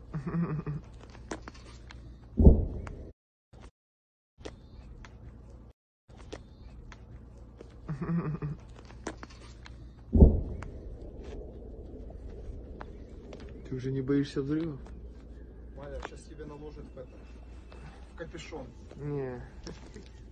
Ты уже не боишься взрывов? Валя, сейчас тебе наложит в капюшон. Не.